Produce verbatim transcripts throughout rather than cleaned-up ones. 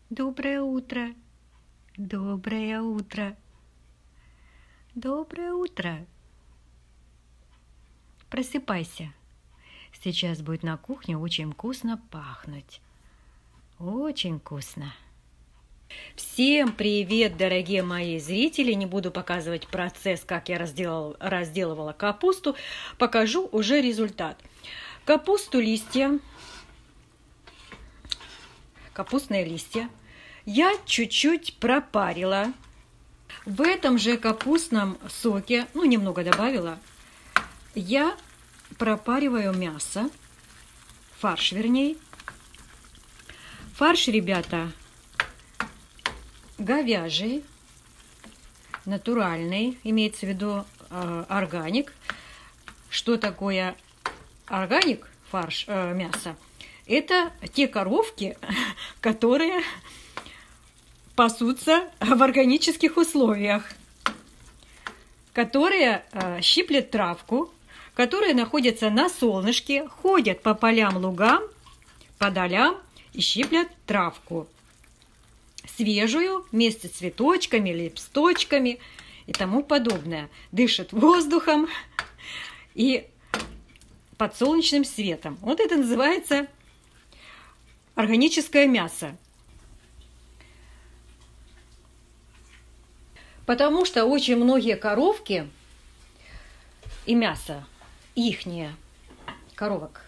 Доброе утро. Доброе утро. Доброе утро. Просыпайся. Сейчас будет на кухне очень вкусно пахнуть. Очень вкусно. Всем привет, дорогие мои зрители! Не буду показывать процесс, как я разделал, разделывала капусту. Покажу уже результат. Капусту, листья, капустные листья я чуть-чуть пропарила. В этом же капустном соке, ну, немного добавила, я пропариваю мясо, фарш, вернее. Фарш, ребята, говяжий, натуральный, имеется в виду э, органик. Что такое органик, фарш, э, мясо? Это те коровки, которые пасутся в органических условиях, которые э, щиплют травку, которые находятся на солнышке, ходят по полям, лугам, по долям и щиплят травку. Свежую, вместе с цветочками, лепесточками и тому подобное. Дышит воздухом и под солнечным светом. Вот это называется органическое мясо. Потому что очень многие коровки и мясо ихнее, коровок,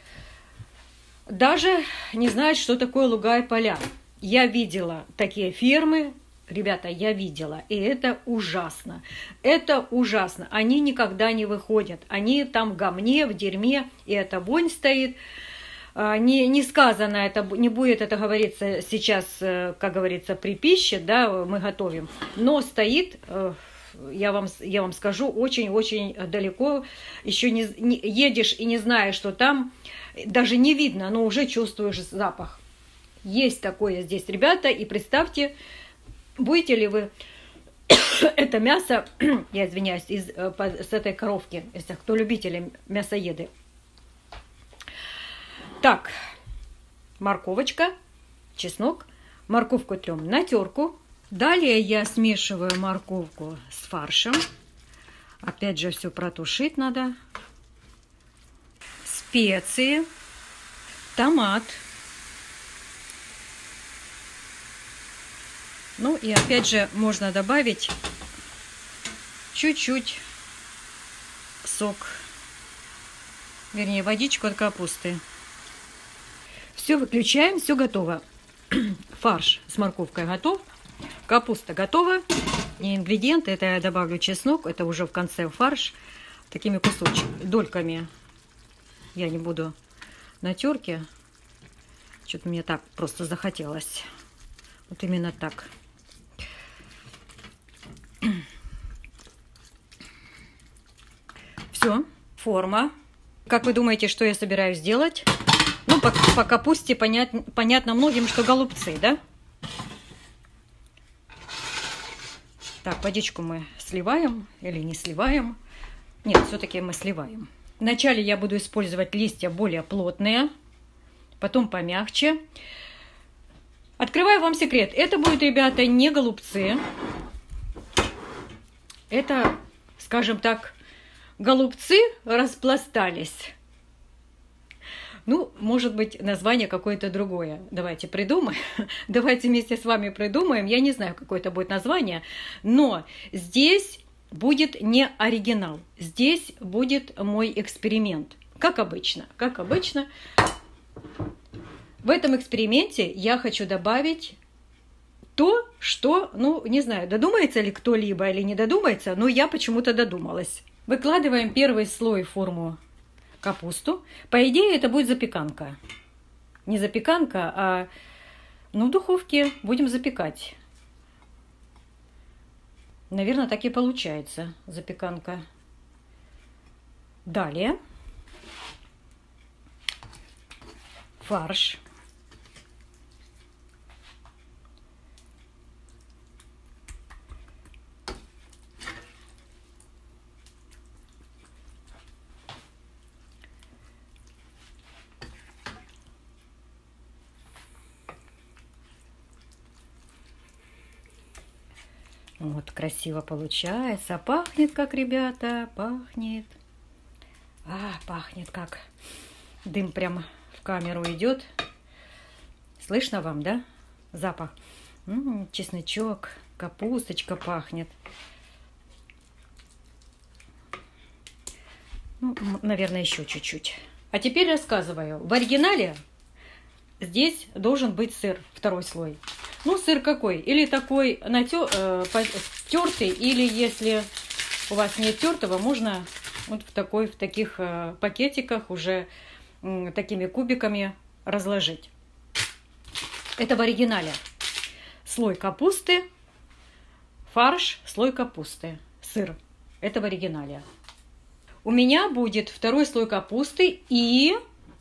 даже не знают, что такое луга и поля. Я видела такие фермы, ребята, я видела, и это ужасно. Это ужасно. Они никогда не выходят. Они там в гамне, в дерьме, и эта вонь стоит. Не, не сказано, это, не будет это говориться сейчас, как говорится, при пище, да, мы готовим, но стоит, я вам, я вам скажу, очень-очень далеко, еще не, не едешь и не знаешь, что там, даже не видно, но уже чувствуешь запах. Есть такое здесь, ребята, и представьте, будете ли вы это мясо, я извиняюсь, из, с этой коровки, если кто любители мясоеды. Так, морковочка, чеснок, морковку трем на терку. Далее я смешиваю морковку с фаршем. Опять же, все протушить надо. Специи, томат. Ну и опять же можно добавить чуть-чуть сок, вернее водичку от капусты. Все выключаем, все готово. Фарш с морковкой готов, капуста готова. И ингредиенты, это я добавлю чеснок, это уже в конце фарш, такими кусочками, дольками. Я не буду на терке, что-то мне так просто захотелось. Вот именно так. Все, форма. Как вы думаете, что я собираюсь делать? Ну, по, по капусте понятно, понятно многим, что голубцы, да? Так, водичку мы сливаем или не сливаем. Нет, все-таки мы сливаем. Вначале я буду использовать листья более плотные, потом помягче. Открываю вам секрет. Это будут, ребята, не голубцы. Это, скажем так, голубцы распластались. Ну, может быть, название какое-то другое. Давайте придумаем. Давайте вместе с вами придумаем. Я не знаю, какое это будет название, но здесь будет не оригинал. Здесь будет мой эксперимент. Как обычно. Как обычно. В этом эксперименте я хочу добавить то, что, ну, не знаю, додумается ли кто-либо или не додумается, но я почему-то додумалась. Выкладываем первый слой в форму капусту. По идее, это будет запеканка. Не запеканка, а ну, в духовке будем запекать. Наверное, так и получается запеканка. Далее фарш. Вот, красиво получается. Пахнет как, ребята, пахнет. А, пахнет как. Дым прямо в камеру идет. Слышно вам, да? Запах. М-м, чесночок, капусточка пахнет. Ну, наверное, еще чуть-чуть. А теперь рассказываю. В оригинале здесь должен быть сыр, второй слой. Ну, сыр какой? Или такой натё, э, тертый, или если у вас нет тертого, можно вот в, такой, в таких э, пакетиках уже э, такими кубиками разложить. Это в оригинале. Слой капусты, фарш, слой капусты, сыр. Это в оригинале. У меня будет второй слой капусты и...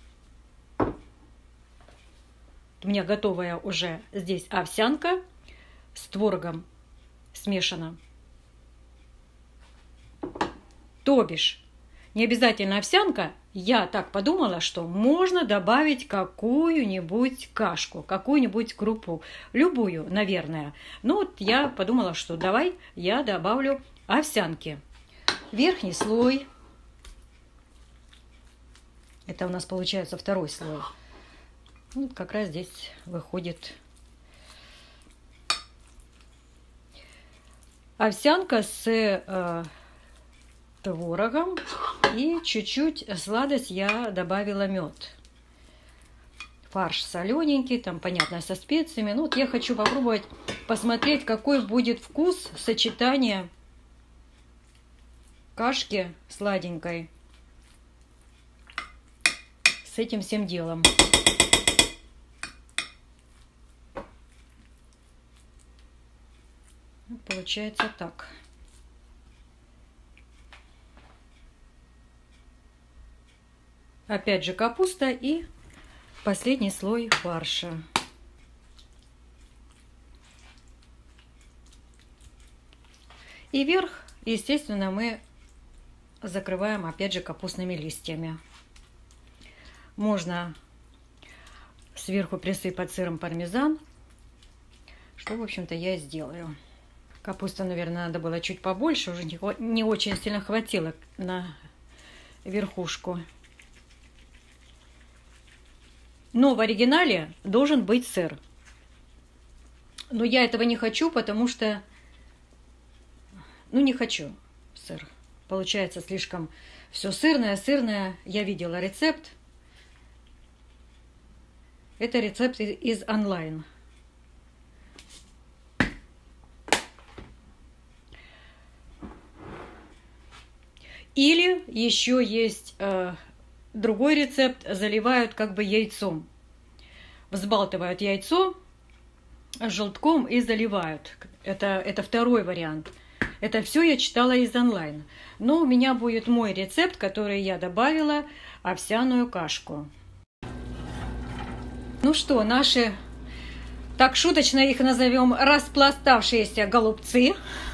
У меня готовая уже здесь овсянка с творогом смешана. То бишь, не обязательно овсянка. Я так подумала, что можно добавить какую-нибудь кашку, какую-нибудь крупу. Любую, наверное. Ну вот я подумала, что давай я добавлю овсянки. Верхний слой. Это у нас получается второй слой. Вот как раз здесь выходит овсянка с э, творогом, и чуть-чуть сладость я добавила мед. Фарш солененький, там понятно со специями. Ну вот я хочу попробовать посмотреть, какой будет вкус сочетания кашки сладенькой с этим всем делом. Получается так. Опять же капуста и последний слой фарша. И верх, естественно, мы закрываем опять же капустными листьями. Можно сверху присыпать сыром пармезан, что, в общем-то, я и сделаю. Капуста, наверное, надо было чуть побольше, уже не очень сильно хватило на верхушку. Но в оригинале должен быть сыр. Но я этого не хочу, потому что... Ну, не хочу сыр. Получается слишком все сырное, сырное. Я видела рецепт. Это рецепт из онлайн. Или еще есть э, другой рецепт, заливают как бы яйцом. Взбалтывают яйцо желтком и заливают. Это, это второй вариант. Это все я читала из онлайн. Но у меня будет мой рецепт, который я добавила овсяную кашку. Ну что, наши, так шуточно их назовем, распластавшиеся голубцы.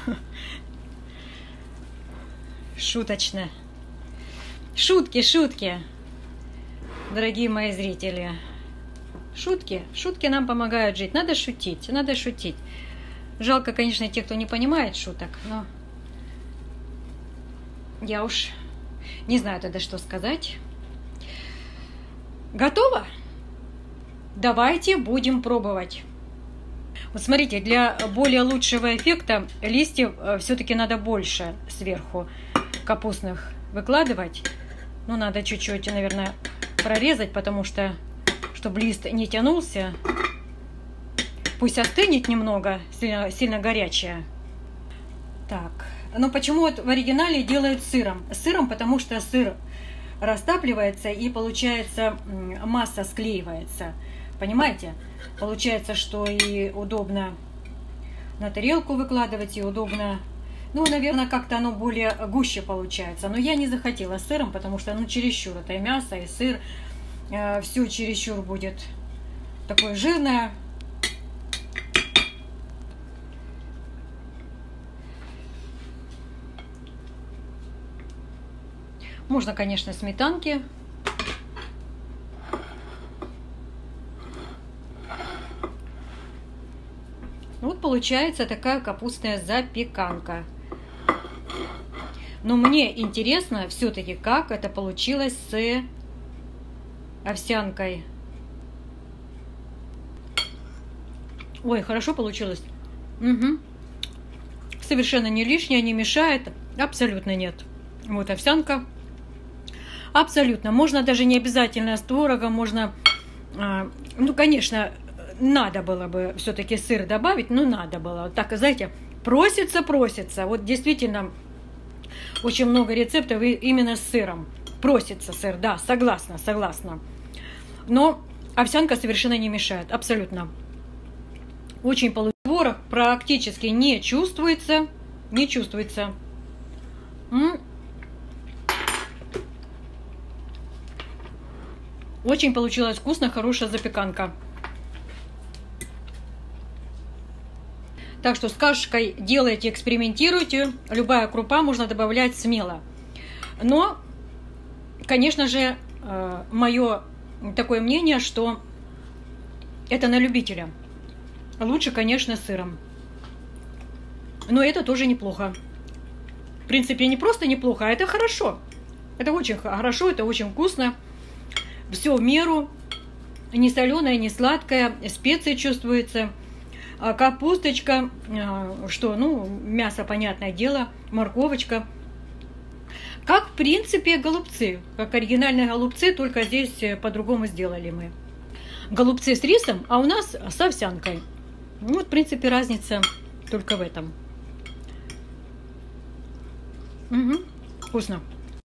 Шуточно. Шутки, шутки, дорогие мои зрители. Шутки, шутки нам помогают жить. Надо шутить, надо шутить. Жалко, конечно, тех, кто не понимает шуток, но я уж не знаю тогда, что сказать. Готово? Давайте будем пробовать. Вот смотрите, для более лучшего эффекта листьев все-таки надо больше сверху капустных выкладывать. Ну, надо чуть-чуть, наверное, прорезать, потому что, чтобы лист не тянулся. Пусть остынет немного, сильно, сильно горячее. Так, ну почему вот в оригинале делают сыром? Сыром, потому что сыр растапливается и получается масса склеивается. Понимаете? Получается, что и удобно на тарелку выкладывать, и удобно... Ну, наверное, как-то оно более гуще получается. Но я не захотела сыром, потому что, ну, чересчур это и мясо, и сыр. Э, все чересчур будет такое жирное. Можно, конечно, сметанки. Вот получается такая капустная запеканка. Но мне интересно все-таки, как это получилось с овсянкой. Ой, хорошо получилось. Угу. Совершенно не лишнее, не мешает. Абсолютно нет. Вот овсянка. Абсолютно. Можно даже не обязательно с творогом, можно... Ну, конечно, надо было бы все-таки сыр добавить, но надо было. Так, знаете, просится, просится. Вот действительно, очень много рецептов именно с сыром. Просится сыр, да, согласна, согласна. Но овсянка совершенно не мешает, абсолютно. Очень получается. Творог практически не чувствуется, не чувствуется. М-м. Очень получилась вкусно, хорошая запеканка. Так что с кашкой делайте, экспериментируйте. Любая крупа можно добавлять смело. Но, конечно же, мое такое мнение, что это на любителя. Лучше, конечно, с сыром. Но это тоже неплохо. В принципе, не просто неплохо, а это хорошо. Это очень хорошо, это очень вкусно. Все в меру. Не соленое, не сладкое. Специи чувствуются. Капусточка. Что? Ну, мясо, понятное дело. Морковочка. Как, в принципе, голубцы. Как оригинальные голубцы, только здесь по-другому сделали мы. Голубцы с рисом, а у нас с овсянкой. Вот, в принципе, разница только в этом. Угу. Вкусно.